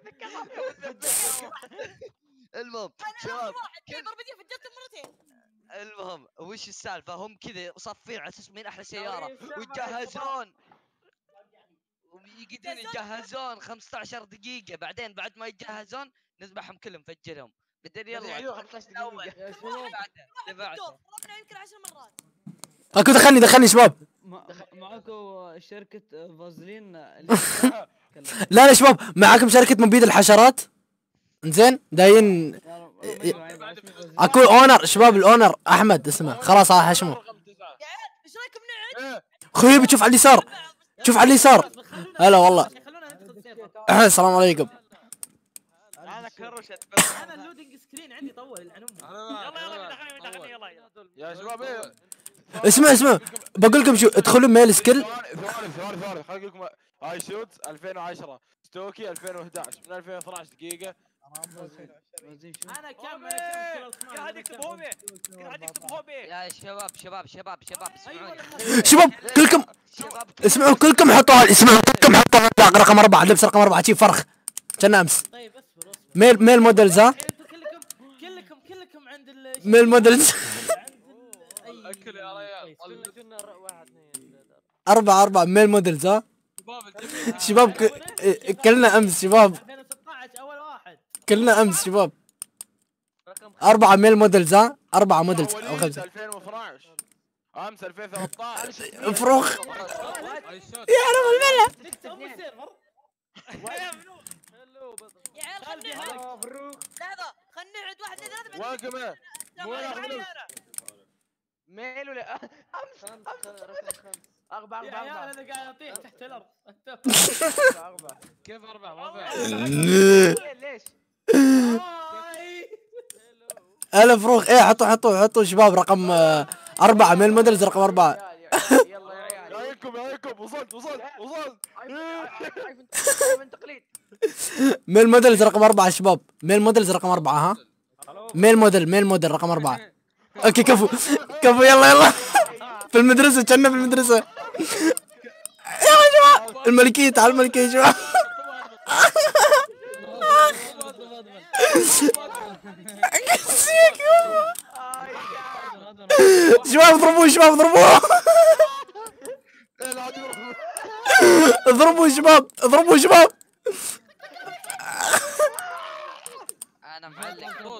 المهم شباب ضربتي فجرت مرتين. المهم وش السالفه؟ هم كذا مصفين على اساس مين احلى سياره ويتجهزون ويقدرون يتجهزون 15 دقيقه، بعدين بعد ما يتجهزون نذبحهم كلهم نفجرهم. بعدين يلا 15 دقيقة يا شباب ربنا يمكن 10 مرات. اكو دخلني شباب. معاكم شركة فازلين لا شباب معاكم شركة مبيد الحشرات. انزين داين اكو اونر شباب، الاونر احمد اسمه، خلاص هاشمه. يا عيال ايش رايكم نقعد؟ خيب شوف على اليسار، شوف على اليسار. هلا والله. السلام عليكم. انا كرشت انا اللودنج سكرين عندي طول العنوم. يلا يلا يا شباب اسمع بقول لكم شو، ادخلوا ميل سكيل. ثواني خليني اقول لكم. هاي شوت 2010 ستوكي 2011 من 2012 دقيقة. انا كم قاعد يكتب هوبي يا شباب اسمعوني شباب كلكم اسمعوا، كلكم حطوا رقم 4، لبس رقم 4 شي فرخ كان امس. طيب اصبر ميل موديلز. ها كلكم عند ميل موديلز. اكل يا ريال. 4 ميل موديلز. ها شباب كلنا امس شباب، 2016 اول واحد كلنا امس شباب. 4 ميل موديلز. ها 4 موديلز او 5. 2012 امس 2013 فروخ يا رب الملة. يا عيال خلنا نقعد. لحظة خلنا نقعد 1 2 3 واقمة ميل ولا امس 4 يا عيال انا قاعد اطيح تحت الارض. كيف 4 ما ليش؟ هلا فروخ. ايه حطوا شباب رقم 4 ميل موديلز رقم 4. يلا يا عيال ياكم وصلت من تقليد ميل موديلز رقم 4 شباب، ميل موديلز رقم 4. ها ميل موديل رقم 4. اوكي كفو يلا في المدرسة كنا في المدرسة. يا جماعة الملكية، تعال الملكية يا جماعة. شباب اضربوه اضربوه شباب. انا معلق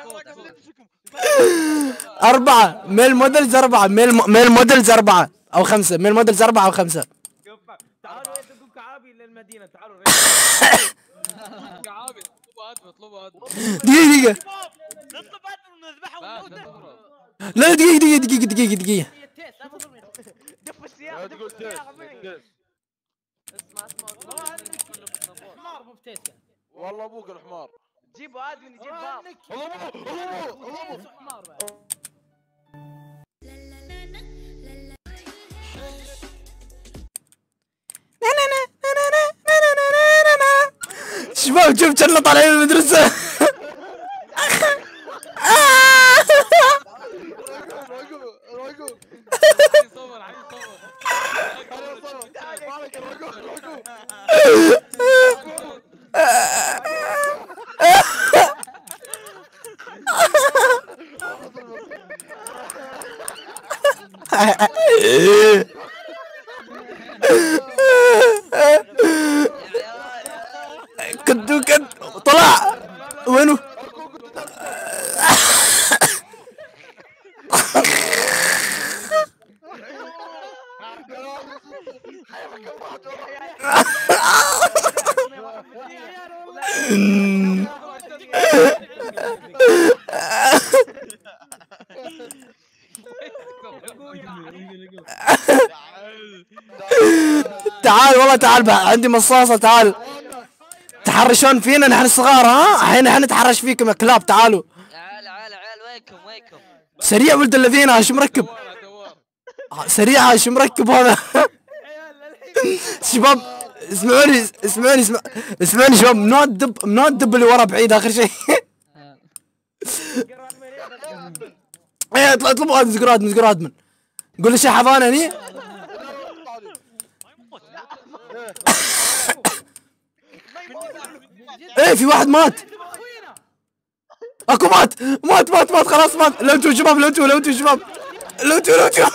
4 ميل موديلز 4 ميل موديلز 4 او 5 ميل موديلز 4 او 5. تعالوا يدقوا كعابي للمدينة. تعالوا كعابي اطلبوا دقيقة نطلب ادمن ونذبحهم ونموته. لا دقيقة دف السيارة تقول حمار مو بتيسا. والله ابوك الحمار. جيبوا ادمن يجيب باص. حمار بعد. شباب شوف كنا طالعين من المدرسة. كد طلع وينه؟ تعال والله تعال عندي مصاصة. تعال تحرشون فينا نحن الصغار. ها الحين احنا نتحرش فيكم يا كلاب. تعالوا عيال وينكم سريع ولد الذين. هاش مركب سريع، هاش مركب هذا. شباب اسمعوني شباب، ممنوع الدب اللي ورا بعيد اخر شيء. ايه اطلبوا هذا زقر ادمن. قول له شي حضانه هني. ايه في واحد مات. اكو مات خلاص مات. لو انتوا شباب لو انتوا شباب لو انتوا يا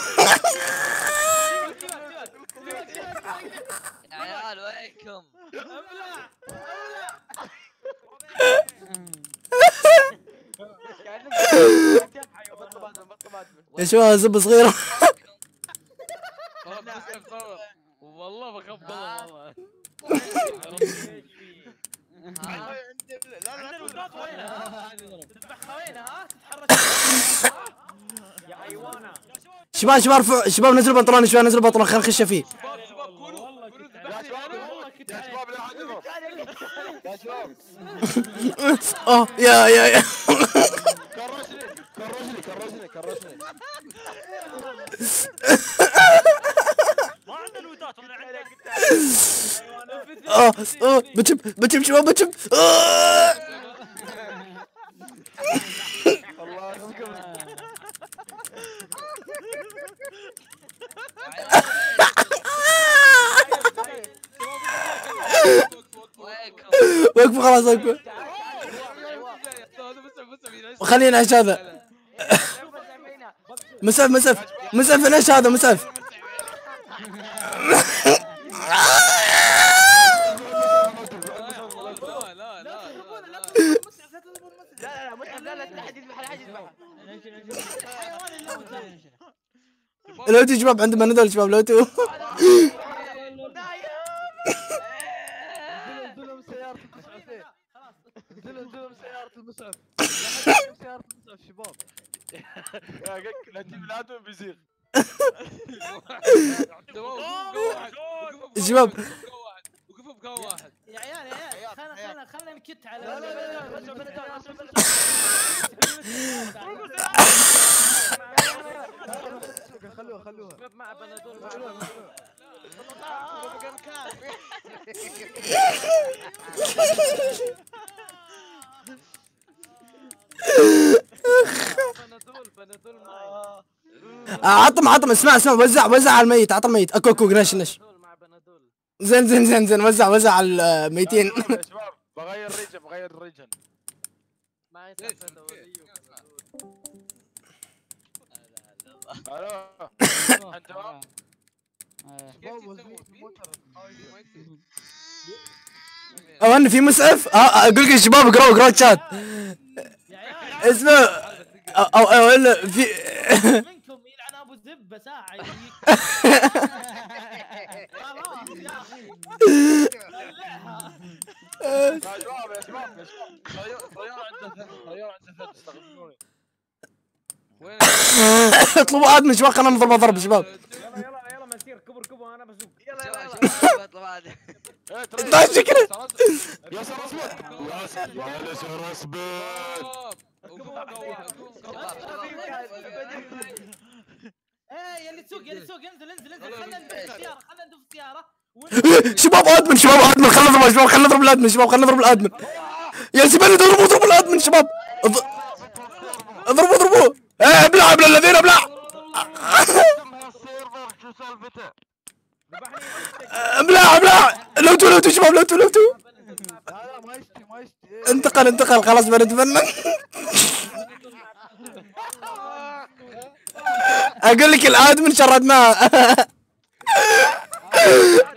عيال وينكم؟ يا شباب زب صغيرة. والله بخاف والله. شباب نزلوا بنطلون خلينا نخش فيه. يا كرشني ما عندنا الودات ولا عندك. بتم شباب بتم. الله يخليكم. وقفوا خلاص وقفوا. خلينا ايش هذا؟ مسعف ايش هذا مسعف؟ لو انتوا شباب عندهم بنادول شباب لو انتوا. انزلوا سيارة المسعف شباب. لا تجيب الادم بيزيغ. شباب وقفوا بقوة واحد يا عيال خلنا نكت على خلوها مع بنادول بنادول عطم اسمع وزع على الميت. عطم الميت. اكو نش زين وزع على الميتين. يا شباب بغير ريجن ما الو انت او ان في مسعف. اقول لك يا شباب اقرأوا الشات. اسمه او الا في منكم يلعن ابو الزبه ساعه يا شباب طيار عنده استغفروني. وين اطلبوا ادمن شباب خلينا نضرب ضرب شباب. يلا مسير كبر انا بزوق. يلا اطلع هذا طيب شكرا. يا سر اسود يا سر اسود. ايه يلي تسوق انزل خلينا ندف السياره شباب ادمن خلينا نضرب الادمن شباب خلينا نضرب الادمن. يا زبالة اضربوا الادمن شباب. اضربوا ابلع الذين ابلع. ابلع لو تو شباب لو تو لا ما يشتي انتقل خلاص بنتفنن. اقول لك الادمن شردناه.